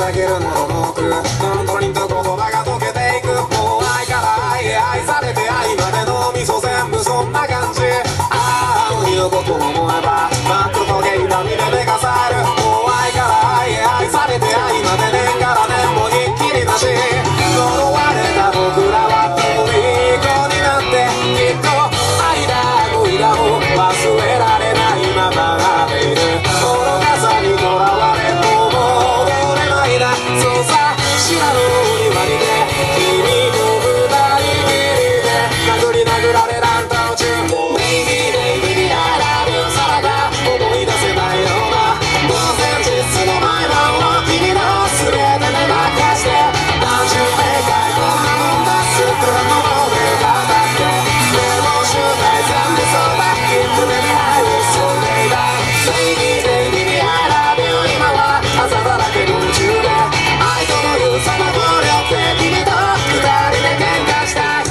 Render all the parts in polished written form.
だけるののく本当にと言葉が溶けていくもう愛から愛へ愛されて愛までの味噌全部そんな感じああのことを思えば真っ黒焦げ痛みで目がさえるもう愛から愛へ愛されて愛まで年から年もひっきりなし呪われた僕らは虜になってきっと愛だ恋だを忘れられないままでいる愚かさにとらわれもう戻れないなそうさ知らぬ庭にで君と二人きりで殴り殴られ乱闘中Baby baby I love you さらが思い出せないような当然実質の毎晩を君の全てで任して何十年かこんなもんだすっからのもので語ってでも集大全部そうだいつで出会いをそれだ Baby baby I love you 今は朝だらけの夢中で愛とのいうその暴力で君と二人で喧嘩したい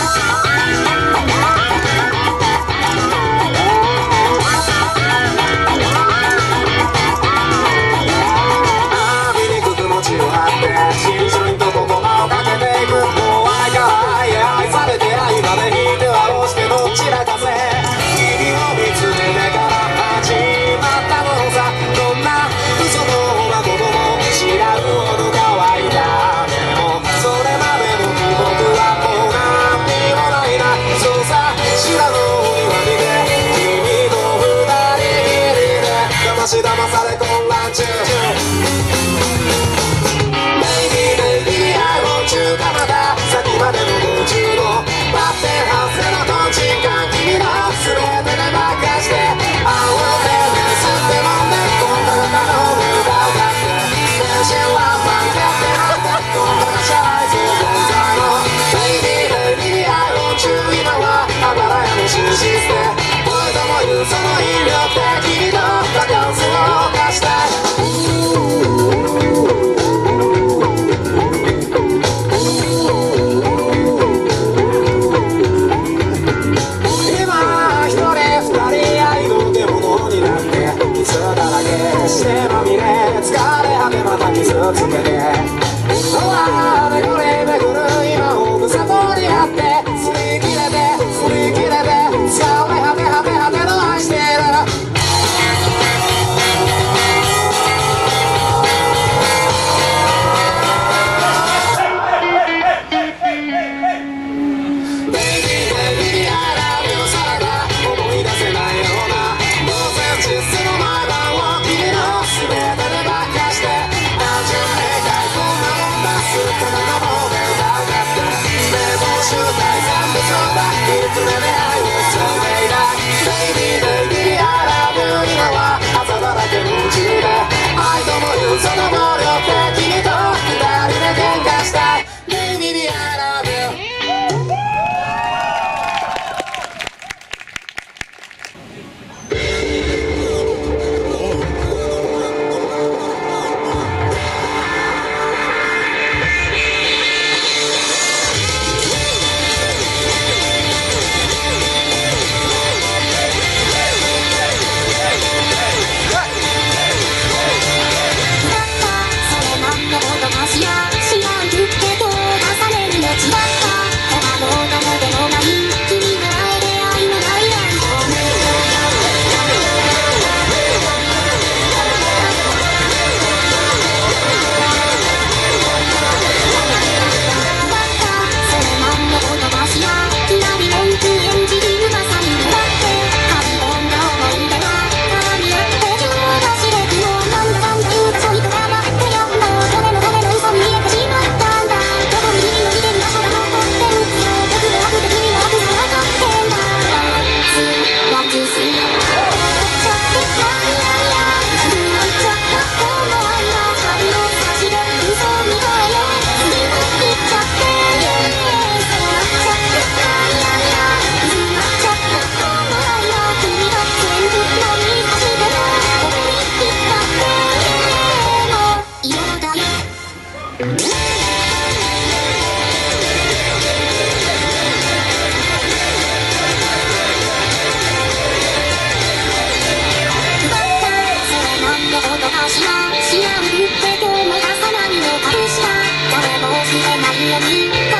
醜く餅を張って真摯にと言葉をかけていくもう愛から愛へ愛されて愛まで引いては押してどちらかせ君を見つめてから始まったものさどんな嘘のまことも知らぬほど乾いたでもそれまでの記憶はもう何にもないなそうさ知らぬ庭にで君と二人きりで騙し騙され混乱中Baby baby I want you がまだ先までの途中のバッテンハウスでのトンチンカン君の全てで任して青を手で吸って飲んでこんな方の歌を歌って全身はパンやってなんだこんなシャイズ存在の Baby baby I want you 今はあばら屋の紳士捨て恋ともいうその引力で君とバカンスを犯したいしてまみれ疲れ果てまた傷つけて巡り巡る今をむさぼり合って擦り切れて擦り切れて疲れ果て果て果ての愛しているその暴力で君と二人で喧嘩したい Baby I love you 知らんけども挟ま 「